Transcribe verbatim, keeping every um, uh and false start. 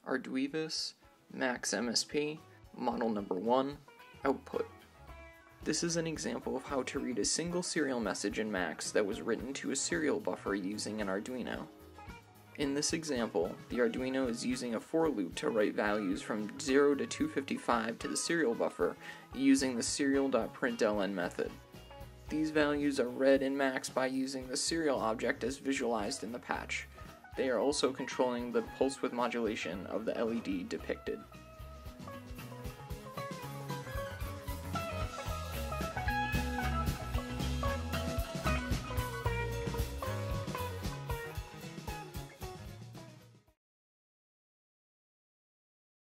arduivis-max-M S P model number one output. This is an example of how to read a single serial message in MAX that was written to a serial buffer using an Arduino. In this example, the Arduino is using a for loop to write values from zero to two fifty-five to the serial buffer using the serial.println method. These values are read in MAX by using the serial object as visualized in the patch. They are also controlling the pulse width modulation of the L E D depicted.